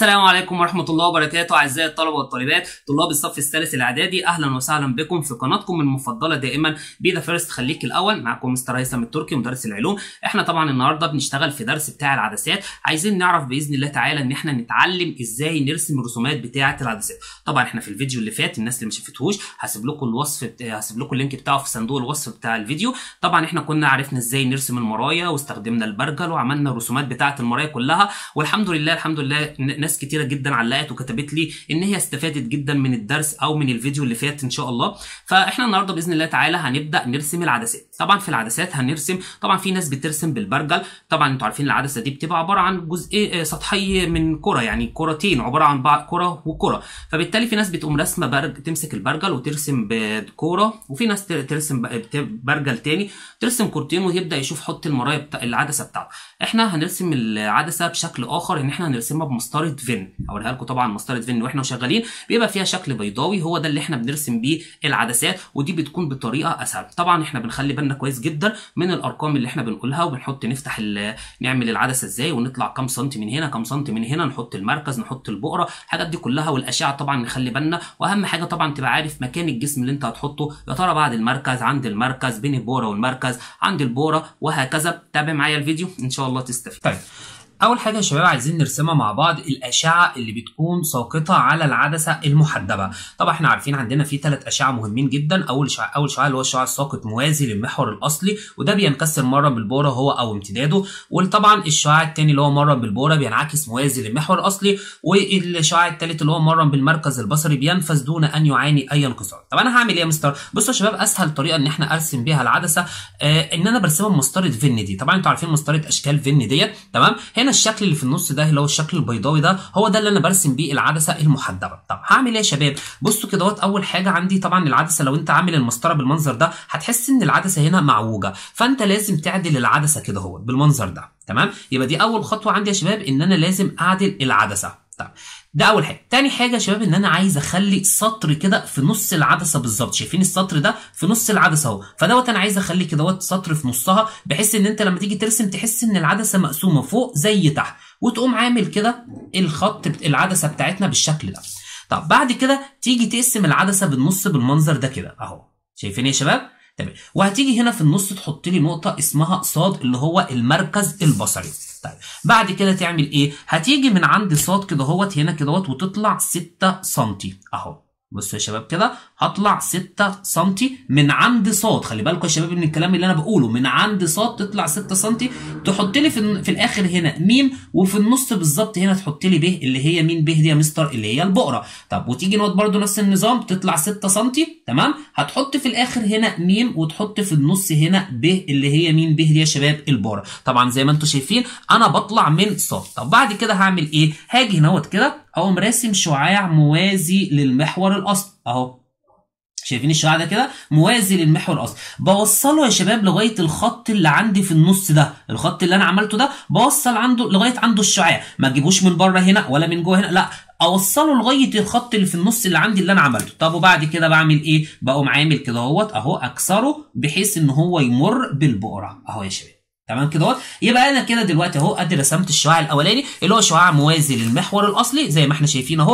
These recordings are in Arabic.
السلام عليكم ورحمة الله وبركاته أعزائي الطلبة والطالبات طلاب الصف الثالث الإعدادي، أهلا وسهلا بكم في قناتكم المفضلة دائما بي ذا فيرست خليك الأول. معكم مستر هيثم التركي مدرس العلوم. احنا طبعا النهارده بنشتغل في درس بتاع العدسات، عايزين نعرف بإذن الله تعالى إن احنا نتعلم إزاي نرسم الرسومات بتاعة العدسات. طبعا احنا في الفيديو اللي فات الناس اللي ما شافتهوش هسيب لكم الوصف هسيب لكم اللينك بتاعه في صندوق الوصف بتاع الفيديو. طبعا احنا كنا عرفنا إزاي نرسم المرايا واستخدمنا البرجل وعملنا الرسومات بتاعة المرايا كلها، والحمد لله ناس كتيرة جدا علقت وكتبت لي ان هي استفادت جدا من الدرس او من الفيديو اللي فات ان شاء الله. فاحنا النهارده باذن الله تعالى هنبدا نرسم العدسات. طبعا في العدسات هنرسم، طبعا في ناس بترسم بالبرجل. طبعا انتوا عارفين العدسه دي بتبقى عباره عن جزء سطحي من كره، يعني كرتين عباره عن كره وكره، فبالتالي في ناس بتقوم رسمه تمسك البرجل وترسم بكوره، وفي ناس ترسم برجل تاني ترسم كورتين ويبدا يشوف حط المرايه بتاع العدسه بتاعته. احنا هنرسم العدسه بشكل اخر، ان احنا هنرسمها بمسطره فين. اوريها لكم طبعا مسطره فين واحنا شغالين بيبقى فيها شكل بيضاوي، هو ده اللي احنا بنرسم بيه العدسات، ودي بتكون بطريقه اسهل. طبعا احنا بنخلي بالنا كويس جدا من الارقام اللي احنا بنقولها، وبنحط نفتح نعمل العدسه ازاي ونطلع كام سنتي من هنا كام سنتي من هنا، نحط المركز نحط البقره، الحاجات دي كلها، والاشعه طبعا نخلي بالنا. واهم حاجه طبعا تبقى عارف مكان الجسم اللي انت هتحطه، يا ترى بعد المركز، عند المركز، بين البوره والمركز، عند البوره، وهكذا. تابع معايا الفيديو ان شاء الله تستفيد. طيب اول حاجه يا شباب عايزين نرسمها مع بعض الاشعه اللي بتكون ساقطه على العدسه المحدبه. طبعا احنا عارفين عندنا في 3 اشعه مهمين جدا. اول شعاع اللي هو الشعاع الساقط موازي للمحور الاصلي، وده بينكسر مره بالبوره هو او امتداده. وطبعا الشعاع الثاني اللي هو مره بالبوره بينعكس موازي للمحور الاصلي، والشعاع الثالث اللي هو مره بالمركز البصري بينفذ دون ان يعاني اي انكسار. طب انا هعمل ايه يا مستر؟ بصوا يا شباب، اسهل طريقه ان احنا ارسم بيها العدسه ان انا برسمها بمسطره فين دي. طبعا انتوا عارفين مسطره اشكال فين ديت، تمام؟ هنا الشكل اللي في النص ده اللي هو الشكل البيضاوي ده هو ده اللي انا برسم بيه العدسه المحدبه. طب هعمل ايه يا شباب؟ بصوا كده اول حاجه عندي طبعا العدسه، لو انت عامل المسطره بالمنظر ده هتحس ان العدسه هنا معوجه، فانت لازم تعدل العدسه كده بالمنظر ده، تمام؟ يبقى دي اول خطوه عندي يا شباب، ان انا لازم اعدل العدسه. طب ده اول حاجه. تاني حاجه يا شباب ان انا عايز اخلي سطر كده في نص العدسه بالظبط. شايفين السطر ده في نص العدسه اهو، فدوت انا عايز اخلي كده سطر في نصها، بحيث ان انت لما تيجي ترسم تحس ان العدسه مقسومه فوق زي تحت، وتقوم عامل كده الخط العدسه بتاعتنا بالشكل ده. طب بعد كده تيجي تقسم العدسه بالنص بالمنظر ده كده اهو. شايفين يا شباب؟ تمام. وهتيجي هنا في النص تحط لي نقطه اسمها صاد اللي هو المركز البصري. طيب بعد كده تعمل ايه؟ هتيجي من عند صاد كده هنا كده وتطلع 6 سم اهو. بصوا يا شباب كده هطلع 6 سم من عند صاد. خلي بالكم يا شباب من الكلام اللي انا بقوله، من عند صاد تطلع 6 سم. تحط لي في الاخر هنا ميم، وفي النص بالظبط هنا تحط لي ب اللي هي مين ب دي يا مستر؟ اللي هي البقره. طب وتيجي نقط برده نفس النظام، تطلع 6 سم، تمام؟ هتحط في الاخر هنا ميم، وتحط في النص هنا ب اللي هي مين ب دي يا شباب؟ البقره. طبعا زي ما انتم شايفين انا بطلع من صاد. طب بعد كده هعمل ايه؟ هاجي هنا كده اقوم راسم شعاع موازي للمحور الاصلي اهو. شايفين الشعاع ده كده موازي للمحور الاصلي، بوصله يا شباب لغايه الخط اللي عندي في النص ده. الخط اللي انا عملته ده بوصل لغايه عنده الشعاع، ما تجيبوش من بره هنا ولا من جوه هنا، لا، اوصله لغايه الخط اللي في النص اللي عندي اللي انا عملته. طب وبعد كده بعمل ايه؟ بقوم عامل كده اهو اكسره بحيث ان هو يمر بالبقره اهو يا شباب، تمام كده. يبقى انا كده دلوقتي اهو ادي رسمت الشعاع الاولاني اللي هو شعاع موازي للمحور الاصلي زي ما احنا شايفين اهو،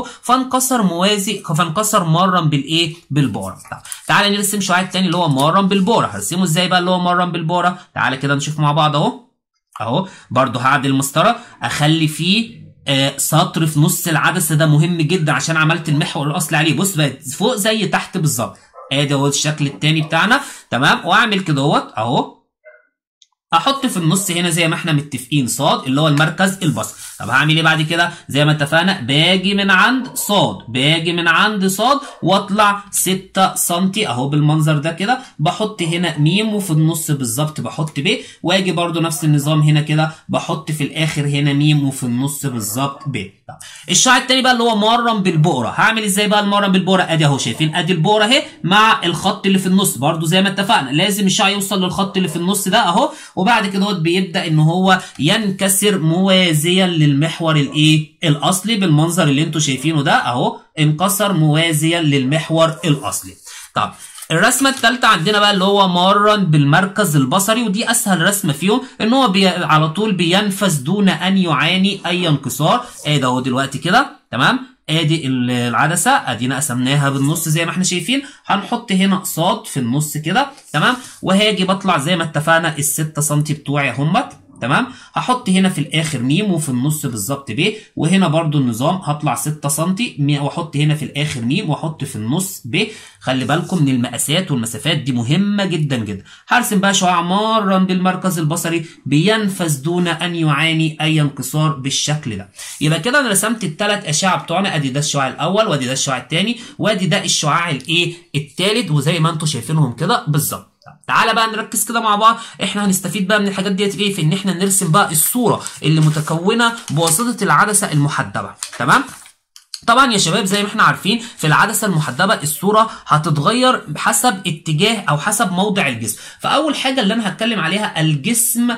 فانكسر مرا بالايه؟ بالبوره. تعالى نرسم الشعاع الثاني اللي هو مرا بالبوره. هرسمه ازاي بقى اللي هو مرا بالبوره؟ تعالى كده نشوف مع بعض اهو. برده هعدل المسطره، اخلي فيه سطر في نص العدسه، ده مهم جدا عشان عملت المحور الاصلي عليه. بص بقت فوق زي تحت بالظبط. ادي اهو الشكل الثاني بتاعنا، تمام؟ واعمل كده اهو احط في النص هنا زي ما احنا متفقين صاد اللي هو المركز البصري. طب هعمل ايه بعد كده؟ زي ما اتفقنا باجي من عند صاد واطلع 6 سم اهو بالمنظر ده كده. بحط هنا ميم، وفي النص بالظبط بحط ب، واجي برده نفس النظام هنا كده بحط في الاخر هنا ميم، وفي النص بالظبط ب. الشعاع التاني بقى اللي هو مرم بالبقره، هعمل ازاي بقى المرم بالبقره؟ ادي اهو شايفين ادي البقره اهي مع الخط اللي في النص، برده زي ما اتفقنا لازم الشعاع يوصل للخط اللي في النص ده اهو، وبعد كده بيبدا ان هو ينكسر موازيا للمحور الاصلي بالمنظر اللي انتوا شايفينه ده اهو، انكسر موازيا للمحور الاصلي. طب الرسمه الثالثه عندنا بقى اللي هو مارا بالمركز البصري، ودي اسهل رسمه فيهم، ان هو على طول بينفذ دون ان يعاني اي انكسار. ادي اهو دلوقتي كده تمام. ادي العدسه ادينا قسمناها بالنص زي ما احنا شايفين، هنحط هنا صاد في النص كده تمام، وهاجي بطلع زي ما اتفقنا ال6 سم بتوعي اهمت تمام. هحط هنا في الاخر م وفي النص بالظبط ب، وهنا برضو النظام هطلع 6 سم واحط هنا في الاخر م واحط في النص ب. خلي بالكم من المقاسات والمسافات دي مهمه جدا جدا. هرسم بقى شعاع مارا بالمركز البصري بينفذ دون ان يعاني اي انكسار بالشكل ده. يبقى كده انا رسمت الثلاث اشعه بتوعنا، ادي ده الشعاع الاول وادي ده الشعاع الثاني وادي ده الشعاع الايه الثالث، وزي ما انتم شايفينهم كده بالظبط. تعالى بقى نركز كده مع بعض، احنا هنستفيد بقى من الحاجات ديت ايه؟ في ان احنا نرسم بقى الصوره اللي متكونه بواسطه العدسه المحدبه تمام. طبعا يا شباب زي ما احنا عارفين في العدسه المحدبه الصوره هتتغير حسب اتجاه او حسب موضع الجسم. فاول حاجه اللي انا هتكلم عليها الجسم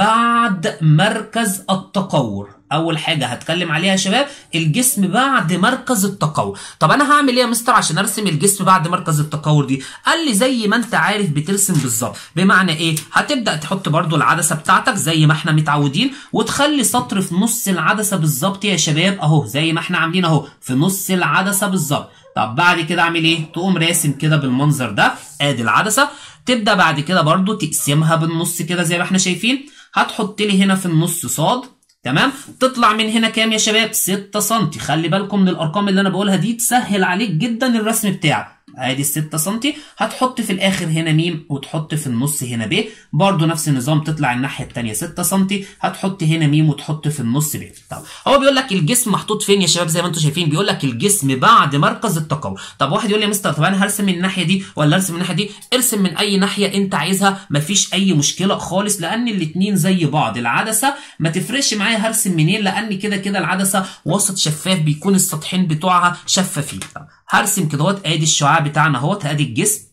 بعد مركز التقور. اول حاجه هتكلم عليها يا شباب الجسم بعد مركز التقور. طب انا هعمل ايه يا مستر عشان ارسم الجسم بعد مركز التقور دي؟ قال لي زي ما انت عارف بترسم بالظبط. بمعنى ايه؟ هتبدا تحط برضو العدسه بتاعتك زي ما احنا متعودين، وتخلي سطر في نص العدسه بالظبط يا شباب اهو زي ما احنا عاملين اهو في نص العدسه بالظبط. طب بعد كده اعمل ايه؟ تقوم راسم كده بالمنظر ده، ادي العدسه. تبدا بعد كده برضو تقسمها بالنص كده زي ما احنا شايفين. هتحط لي هنا في النص صاد تمام. تطلع من هنا كام يا شباب؟ 6 سم. خلي بالكم من الارقام اللي انا بقولها دي تسهل عليك جدا الرسم بتاعك. ادي 6 سم. هتحط في الاخر هنا م وتحط في النص هنا ب، برضو نفس النظام تطلع الناحيه الثانيه 6 سم، هتحط هنا م وتحط في النص ب. طب هو بيقول لك الجسم محطوط فين يا شباب؟ زي ما انتم شايفين بيقول لك الجسم بعد مركز التقور. طب واحد يقول لي يا مستر طب انا هرسم من الناحيه دي ولا ارسم من الناحيه دي؟ ارسم من اي ناحيه انت عايزها، مفيش اي مشكله خالص، لان الاثنين زي بعض. العدسه ما تفرقش معايا هرسم منين، لان كده كده العدسه وسط شفاف بيكون السطحين بتوعها شفافين. هرسم كده اهوت، ادي الشعاع بتاعنا اهوت، ادي الجسم.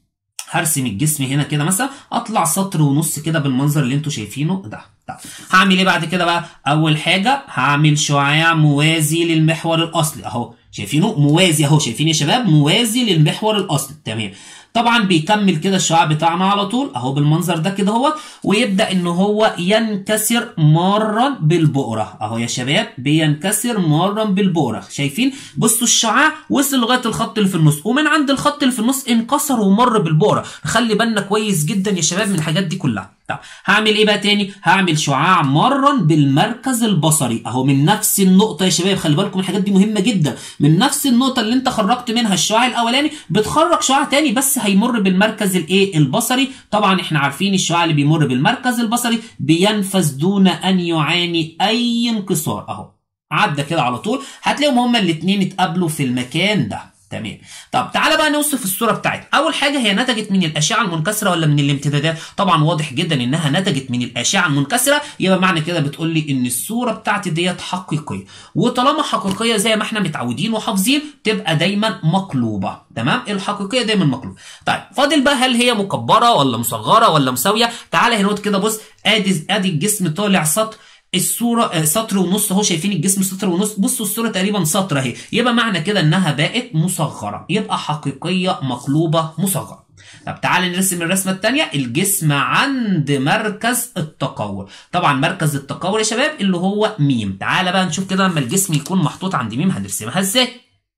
هرسم الجسم هنا كده مثلا، اطلع سطر ونص كده بالمنظر اللي انتوا شايفينه ده. هعمل ايه بعد كده بقى؟ اول حاجه هعمل شعاع موازي للمحور الاصلي اهو، شايفينه موازي اهو، شايفين يا شباب موازي للمحور الاصلي تمام. طبعا بيكمل كده الشعاع بتاعنا على طول اهو بالمنظر ده كده اهو، ويبدا ان هو ينكسر مارا بالبؤره اهو يا شباب، بينكسر مارا بالبؤره. شايفين؟ بصوا الشعاع وصل لغايه الخط اللي في النص، ومن عند الخط اللي في النص انكسر ومر بالبؤره. خلي بالنا كويس جدا يا شباب من الحاجات دي كلها. طب هعمل ايه بقى تاني؟ هعمل شعاع مارا بالمركز البصري اهو من نفس النقطه يا شباب. خلي بالكم الحاجات دي مهمه جدا، من نفس النقطه اللي انت خرجت منها الشعاع الاولاني بتخرج شعاع تاني بس هيمر بالمركز الايه البصري. طبعا احنا عارفين الشعاع اللي بيمر بالمركز البصري بينفذ دون ان يعاني اي انكسار اهو، عدى كده على طول. هتلاقيهم هما الاثنين اتقابلوا في المكان ده تمام. طب تعالى بقى نوصف الصوره بتاعتنا. اول حاجه هي نتجت من الاشعه المنكسره ولا من الامتدادات؟ طبعا واضح جدا انها نتجت من الاشعه المنكسره، يبقى معنى كده بتقول لي ان الصوره بتاعتي ديت حقيقيه، وطالما حقيقيه زي ما احنا متعودين وحافظين تبقى دايما مقلوبه تمام. الحقيقيه دايما مقلوبه. طيب فاضل بقى هل هي مكبره ولا مصغره ولا مساويه؟ تعالى هنا كده بص، ادي الجسم طالع سطر، الصوره سطر ونص اهو، شايفين الجسم سطر ونص. بصوا الصوره تقريبا سطر اهي، يبقى معنى كده انها بقت مصغره، يبقى حقيقيه مقلوبه مصغره. طب تعالى نرسم الرسمه الثانيه، الجسم عند مركز التقور. طبعا مركز التقور يا شباب اللي هو م. تعالى بقى نشوف كده لما الجسم يكون محطوط عند م هنرسمها ازاي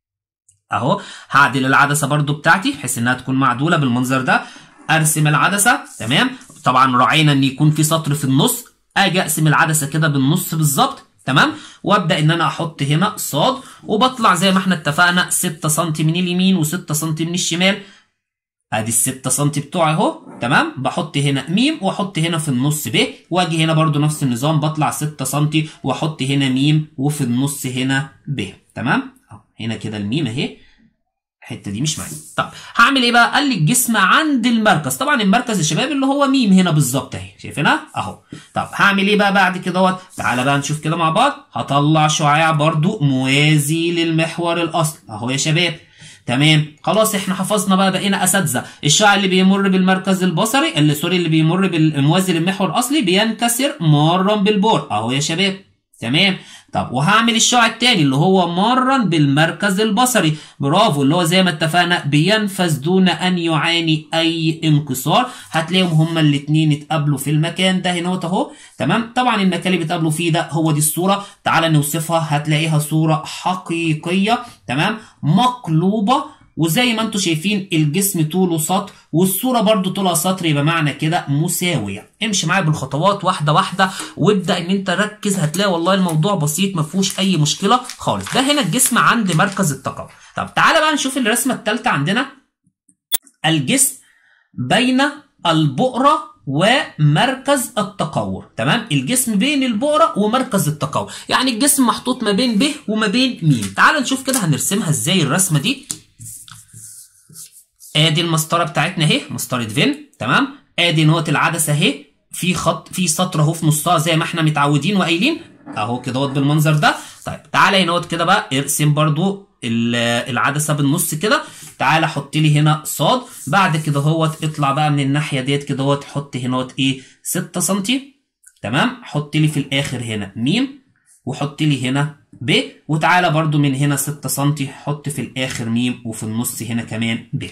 اهو. هعدل العدسه برضو بتاعتي بحيث انها تكون معدوله بالمنظر ده. ارسم العدسه تمام. طبعا راعينا ان يكون في سطر في النص، اجي اقسم العدسه كده بالنص بالظبط تمام، وابدا ان انا احط هنا صاد، وبطلع زي ما احنا اتفقنا 6 سم من اليمين و6 سم من الشمال. ادي ال6 سم بتوعي اهو تمام. بحط هنا م واحط هنا في النص ب، واجي هنا برضو نفس النظام بطلع 6 سم واحط هنا م وفي النص هنا ب تمام. هنا كده الميم اهي، الحته دي مش معايا. طب هعمل ايه بقى؟ قال لي الجسم عند المركز. طبعا المركز يا شباب اللي هو م هنا بالظبط اهي، شايفينها اهو. طب هعمل ايه بقى بعد كده؟ تعالى بقى نشوف كده مع بعض. هطلع شعاع برضو موازي للمحور الاصلي اهو يا شباب تمام. خلاص احنا حفظنا بقى، بقينا اساتذه. الشعاع اللي بيمر بالمركز البصري اللي اللي بيمر بالموازي للمحور الاصلي بينكسر مارا بالبؤره اهو يا شباب تمام. طب وهعمل الشعاع التاني اللي هو مرا بالمركز البصري، برافو، اللي هو زي ما اتفقنا بينفذ دون ان يعاني اي انكسار. هتلاقيهم هما الاتنين اتقابلوا في المكان ده هنا اهو. تمام. طبعا المكان اللي بيتقابلوا فيه ده هو دي الصوره، تعالى نوصفها. هتلاقيها صوره حقيقيه، تمام، مقلوبه، وزي ما انتم شايفين الجسم طوله سطر والصوره برضو طولها سطر، يبقى معنى كده مساويه. امشي معايا بالخطوات واحده واحده وابدا ان انت ركز، هتلاقي والله الموضوع بسيط ما فيهوش اي مشكله خالص. ده هنا الجسم عند مركز التقوى. طب تعالى بقى نشوف الرسمه الثالثه عندنا. الجسم بين البؤره ومركز التقور. تمام. الجسم بين البؤره ومركز التقور، يعني الجسم محطوط ما بين ب وما بين م. تعالى نشوف كده هنرسمها ازاي الرسمه دي. ادي المسطره بتاعتنا اهي، مسطره فين. تمام. ادي نقطه العدسه اهي، في خط، في سطر اهو في نصها زي ما احنا متعودين وقايلين اهو كده بالمنظر ده. طيب تعالى هنا كده بقى ارسم برضو العدسه بالنص كده. تعالى حط لي هنا صاد، بعد كده اطلع بقى من الناحيه ديت كده حط هنا ايه 6 سم. تمام. حط لي في الاخر هنا م، وحط لي هنا ب، وتعالى برضو من هنا 6 سم حط في الاخر م، وفي النص هنا كمان ب.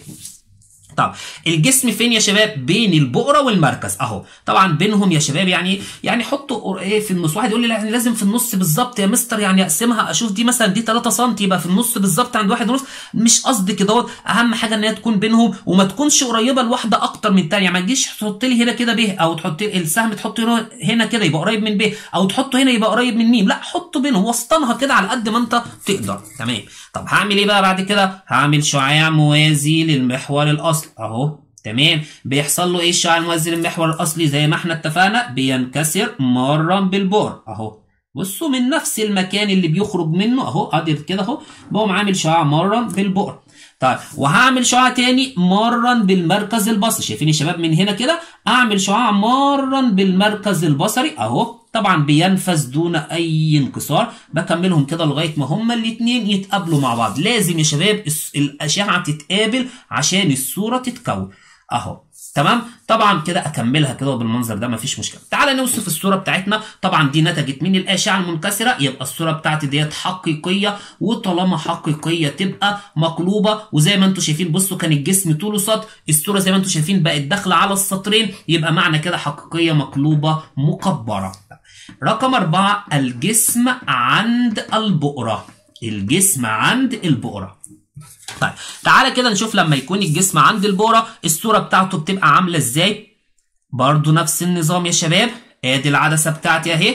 طب الجسم فين يا شباب؟ بين البؤره والمركز اهو. طبعا بينهم يا شباب يعني حطوا ايه في النص. واحد يقول لي يعني لازم في النص بالظبط يا مستر، يعني اقسمها اشوف دي مثلا دي 3 سم يبقى في النص بالظبط عند 1.5. مش قصدي كده، اهم حاجه ان هي تكون بينهم وما تكونش قريبه لواحده اكتر من الثانيه. ما تجيش تحط لي هنا كده ب، او تحط السهم تحطه هنا كده يبقى قريب من ب، او تحطه هنا يبقى قريب من م. لا، حطه بينهم، وسطنها كده على قد ما انت تقدر. تمام. طب هعمل ايه بقى بعد كده؟ هعمل شعاع موازي للمحور الاصلي اهو. تمام. بيحصل له ايه الشعاع الموازي للمحور الاصلي؟ زي ما احنا اتفقنا بينكسر مرا بالبؤر اهو. بصوا من نفس المكان اللي بيخرج منه اهو، ادي كده اهو، بقوم عامل شعاع مرا بالبؤر. طيب وهعمل شعاع تاني مرا بالمركز البصري. شايفين يا شباب من هنا كده اعمل شعاع مرا بالمركز البصري اهو. طبعا بينفذ دون اي انكسار. بكملهم كده لغايه ما هما الاثنين يتقابلوا مع بعض. لازم يا شباب الاشعه تتقابل عشان الصوره تتكون اهو. تمام. طبعا كده اكملها كده بالمنظر ده مفيش مشكله. تعالى نوصف الصوره بتاعتنا. طبعا دي نتجت من الاشعه المنكسره، يبقى الصوره بتاعتي ديت حقيقيه، وطالما حقيقيه تبقى مقلوبه. وزي ما انتم شايفين بصوا كان الجسم طوله سطر، الصوره زي ما انتم شايفين بقت داخله على السطرين، يبقى معنى كده حقيقيه مقلوبه مكبره. رقم 4 الجسم عند البؤره. الجسم عند البؤره. طيب تعالى كده نشوف لما يكون الجسم عند البؤره الصوره بتاعته بتبقى عامله ازاي. برضو نفس النظام يا شباب. ادي العدسه بتاعتي اهي،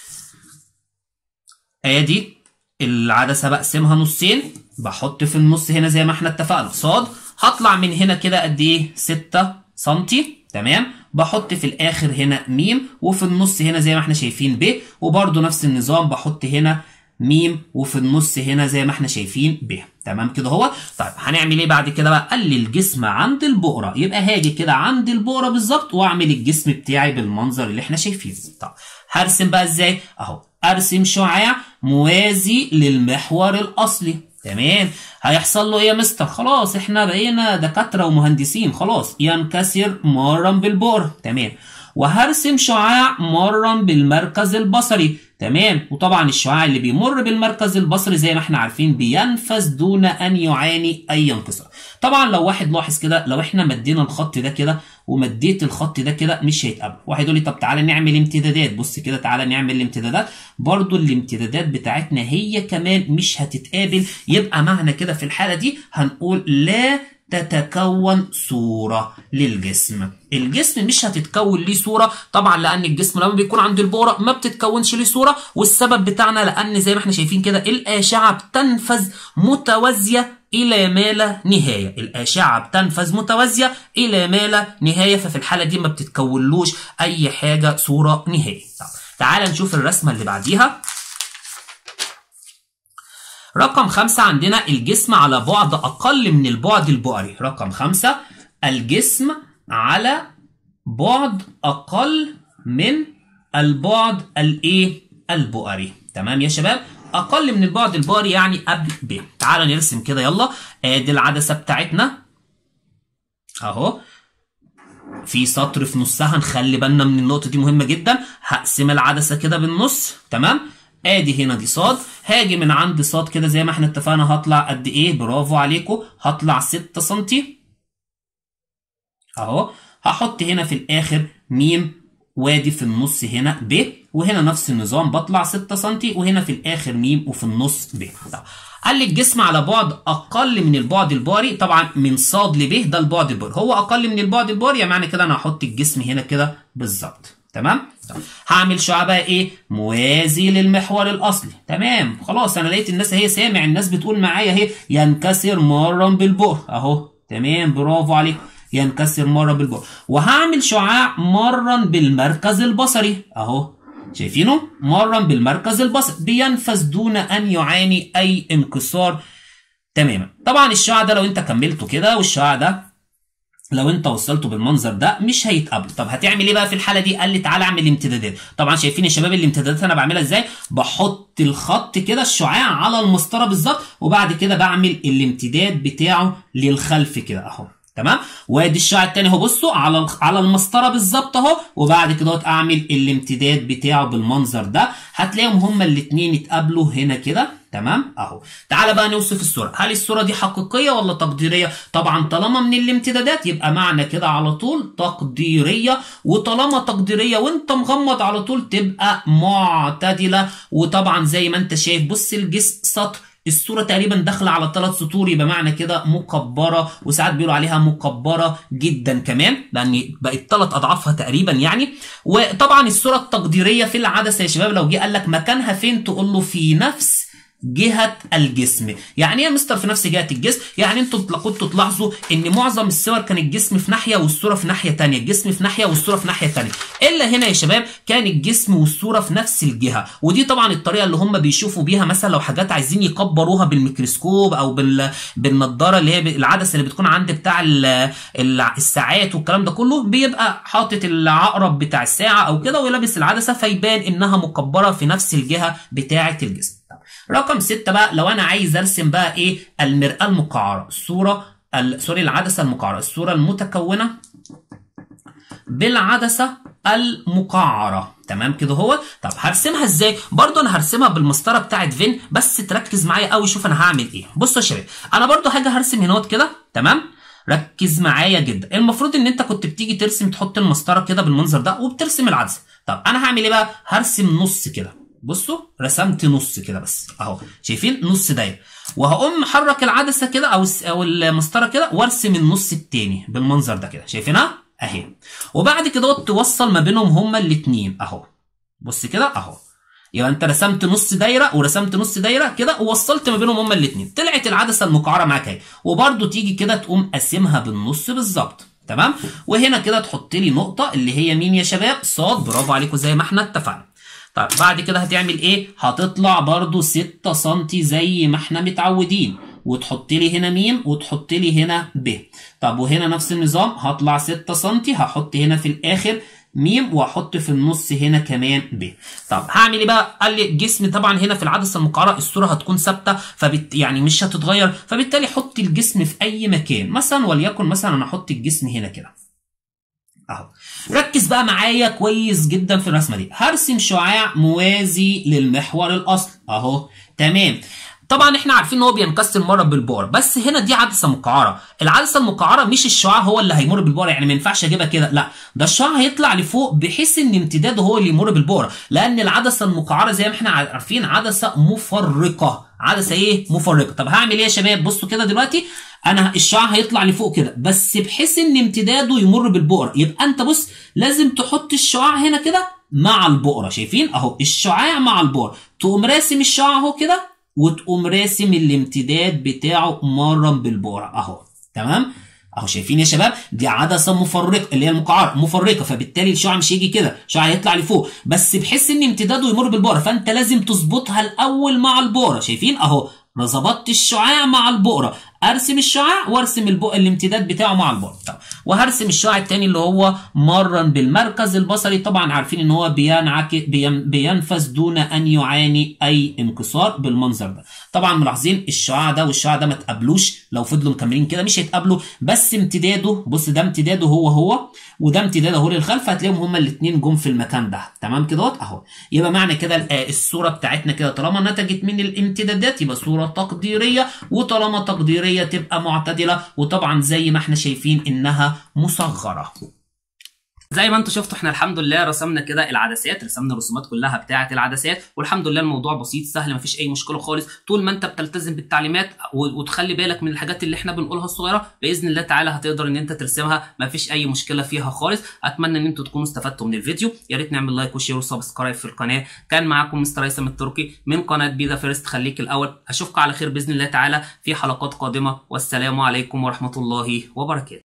ادي العدسه بقسمها نصين، بحط في النص هنا زي ما احنا اتفقنا صاد. هطلع من هنا كده قد ايه 6 سم. تمام. بحط في الاخر هنا م، وفي النص هنا زي ما احنا شايفين ب، وبرضو نفس النظام بحط هنا م، وفي النص هنا زي ما احنا شايفين ب. تمام كده اهو. طيب هنعمل ايه بعد كده بقى؟ قال لي الجسم عند البؤره، يبقى هاجي كده عند البؤره بالظبط واعمل الجسم بتاعي بالمنظر اللي احنا شايفينه. طب هرسم بقى ازاي؟ اهو ارسم شعاع موازي للمحور الاصلي. تمام. هيحصل له ايه يا مستر؟ خلاص احنا بقينا دكاتره ومهندسين، خلاص ينكسر مرا بالبؤره. تمام. وهرسم شعاع مرا بالمركز البصري. تمام. وطبعا الشعاع اللي بيمر بالمركز البصري زي ما احنا عارفين بينفذ دون ان يعاني اي انكسار. طبعا لو واحد لاحظ كده، لو احنا مدينا الخط ده كده ومديت الخط ده كده مش هيتقابل. واحد يقول لي طب تعالى نعمل امتدادات. بص كده تعالى نعمل الامتدادات، برضو الامتدادات بتاعتنا هي كمان مش هتتقابل. يبقى معنى كده في الحالة دي هنقول لا تتكون صورة للجسم. الجسم مش هتتكون ليه صورة طبعا، لأن الجسم لما بيكون عند البؤرة ما بتتكونش ليه صورة. والسبب بتاعنا لأن زي ما احنا شايفين كده الأشعة بتنفذ متوازية إلى ما لا نهاية. الأشعة بتنفذ متوازية إلى ما لا نهاية، ففي الحالة دي ما بتتكونلوش أي حاجة صورة نهائية. تعال نشوف الرسمة اللي بعديها. رقم 5 عندنا الجسم على بعد أقل من البعد البؤري. رقم 5 الجسم على بعد أقل من البعد البؤري. تمام يا شباب. أقل من البعد البؤري يعني قبل ب. تعال نرسم كده يلا. ادي العدسة بتاعتنا اهو، في سطر في نصها، نخلي بالنا من النقطة دي مهمة جدا. هقسم العدسة كده بالنص. تمام. ادي هنا دي صاد، هاجي من عند صاد كده زي ما احنا اتفقنا هطلع قد ايه؟ برافو عليكم، هطلع 6 سم اهو. هحط هنا في الاخر م، وادي في النص هنا ب، وهنا نفس النظام بطلع 6 سم، وهنا في الاخر م وفي النص ب. قال لي الجسم على بعد اقل من البعد الباري، طبعا من صاد لب ده البعد الباري، هو اقل من البعد الباري، يعني معنى كده انا هحط الجسم هنا كده بالظبط. تمام؟ هعمل شعاع بقى ايه؟ موازي للمحور الاصلي. تمام، خلاص انا لقيت الناس اهي، سامع الناس بتقول معايا اهي ينكسر مرا بالبؤر اهو. تمام، برافو عليك، ينكسر مرة بالبؤر. وهعمل شعاع مرا بالمركز البصري اهو، شايفينه؟ مرا بالمركز البصري، بينفذ دون ان يعاني اي انكسار تماما. طبعا الشعاع ده لو انت كملته كده، والشعاع ده لو انت وصلته بالمنظر ده مش هيتقابل. طب هتعمل ايه بقى في الحاله دي؟ قال لي تعالى اعمل امتدادات. طبعا شايفين يا شباب الامتدادات انا بعملها ازاي؟ بحط الخط كده الشعاع على المسطره بالظبط، وبعد كده بعمل الامتداد بتاعه للخلف كده اهو. تمام، وادي الشعاع التاني اهو، بصوا على المسطره بالظبط اهو، وبعد كده اعمل الامتداد بتاعه بالمنظر ده، هتلاقيهم هما الاثنين اتقابلوا هنا كده. تمام اهو. تعالى بقى نوصف الصوره، هل الصوره دي حقيقيه ولا تقديريه؟ طبعا طالما من الامتدادات يبقى معنى كده على طول تقديريه، وطالما تقديريه وانت مغمض على طول تبقى معتدله. وطبعا زي ما انت شايف بص الجسم سطر، الصورة تقريبا داخلة على 3 سطور، يبقى معنى كده مكبرة، وساعات بيقولوا عليها مكبرة جدا كمان لأن بقت 3 أضعافها تقريبا يعني. وطبعا الصورة التقديرية في العدسة يا شباب لو جه قال لك مكانها فين تقول له في نفس جهة الجسم. يعني ايه يا مستر في نفس جهة الجسم؟ يعني انتوا كنتوا تلاحظوا ان معظم الصور كان الجسم في ناحية والصورة في ناحية تانية، الجسم في ناحية والصورة في ناحية تانية، الا هنا يا شباب كان الجسم والصورة في نفس الجهة. ودي طبعا الطريقة اللي هم بيشوفوا بيها مثلا لو حاجات عايزين يكبروها بالميكروسكوب او بالنضارة اللي هي العدسة اللي بتكون عند بتاع الساعات والكلام ده كله، بيبقى حاطط العقرب بتاع الساعة او كده ولابس العدسة فيبان انها مكبرة في نفس الجهة بتاعة الجسم. رقم 6 بقى لو انا عايز ارسم بقى ايه؟ المرآة المقعرة، العدسة المقعرة، الصورة المتكونة بالعدسة المقعرة. تمام كده هو. طب هرسمها ازاي؟ برضو انا هرسمها بالمسطرة بتاعت فين، بس تركز معايا قوي. شوف انا هعمل ايه. بصوا يا شباب انا برضو حاجة هرسم هنا كده. تمام، ركز معايا جدا. المفروض ان انت كنت بتيجي ترسم تحط المسطرة كده بالمنظر ده وبترسم العدسة. طب انا هعمل ايه بقى؟ هرسم نص كده. بصوا رسمت نص كده بس اهو، شايفين نص دايره، وهقوم محرك العدسه كده او المسطره كده وارسم النص التاني بالمنظر ده كده، شايفينها اهي. وبعد كده توصل ما بينهم هما الاثنين اهو، بص كده اهو. يبقى انت رسمت نص دايره ورسمت نص دايره كده ووصلت ما بينهم هما الاثنين، طلعت العدسه المقعره معاك اهي. وبرده تيجي كده تقوم قاسمها بالنص بالظبط. تمام، وهنا كده تحط لي نقطه اللي هي مين يا شباب؟ صاد، برافو عليكم زي ما احنا اتفقنا. طب بعد كده هتعمل ايه؟ هتطلع برضو 6 سم زي ما احنا متعودين، وتحط لي هنا م وتحط لي هنا ب. طب وهنا نفس النظام، هطلع 6 سم هحط هنا في الاخر م واحط في النص هنا كمان ب. طب هعمل ايه بقى؟ قال لي الجسم طبعا هنا في العدسه المقعره الصوره هتكون ثابته يعني مش هتتغير، فبالتالي حط الجسم في اي مكان، مثلا وليكن مثلا انا احط الجسم هنا كده اهو. ركز بقى معايا كويس جدا في الرسمه دي. هرسم شعاع موازي للمحور الاصلي اهو. تمام، طبعا احنا عارفين ان هو بينكسر مره بالبؤر، بس هنا دي عدسه مقعره. العدسه المقعره مش الشعاع هو اللي هيمر بالبؤر، يعني ما ينفعش اجيبها كده، لا ده الشعاع هيطلع لفوق بحيث ان امتداده هو اللي يمر بالبؤر، لان العدسه المقعره زي ما احنا عارفين عدسه مفرقه. عدسه ايه؟ مفرقه. طب هعمل ايه يا شباب؟ بصوا كده دلوقتي انا الشعاع هيطلع لفوق كده بس بحيث ان امتداده يمر بالبؤره. يبقى انت بص لازم تحط الشعاع هنا كده مع البؤره، شايفين اهو الشعاع مع البؤره، تقوم راسم الشعاع اهو كده وتقوم راسم الامتداد بتاعه مرا بالبؤره اهو. تمام اهو، شايفين يا شباب دي عدسه مفرقه اللي هي المقعره مفرقه، فبالتالي الشعاع مش هيجي كده، الشعاع هيطلع لفوق بس بحيث ان امتداده يمر بالبؤره، فانت لازم تظبطها الاول مع البؤره. شايفين اهو ظبطت الشعاع مع البؤره ارسم الشعاع وارسم الامتداد بتاعه مع البعد. وهرسم الشعاع الثاني اللي هو مرا بالمركز البصري، طبعا عارفين ان هو بينفذ دون ان يعاني اي انكسار بالمنظر ده. طبعا ملاحظين الشعاع ده والشعاع ده ما تقابلوش، لو فضلوا مكملين كده مش هيتقابلوا، بس امتداده بص ده امتداده هو وده امتداده اهو للخلف، هتلاقيهم هما الاثنين جم في المكان ده. تمام كده اهو. يبقى معنى كده الصوره بتاعتنا كده طالما نتجت من الامتدادات يبقى صوره تقديريه، وطالما تقديريه تبقى معتدله، وطبعا زي ما احنا شايفين انها مصغره. زي ما انتم شفتوا احنا الحمد لله رسمنا كده العدسات، رسمنا الرسومات كلها بتاعه العدسات، والحمد لله الموضوع بسيط سهل مفيش اي مشكله خالص، طول ما انت بتلتزم بالتعليمات وتخلي بالك من الحاجات اللي احنا بنقولها الصغيره باذن الله تعالى هتقدر ان انت ترسمها مفيش اي مشكله فيها خالص. اتمنى ان انتم تكونوا استفدتوا من الفيديو، يا ريت نعمل لايك وشير وسبسكرايب في القناه. كان معاكم مستر هيثم التركي من قناه بي ذا فيرست خليك الاول، اشوفكم على خير باذن الله تعالى في حلقات قادمه، والسلام عليكم ورحمه الله وبركاته.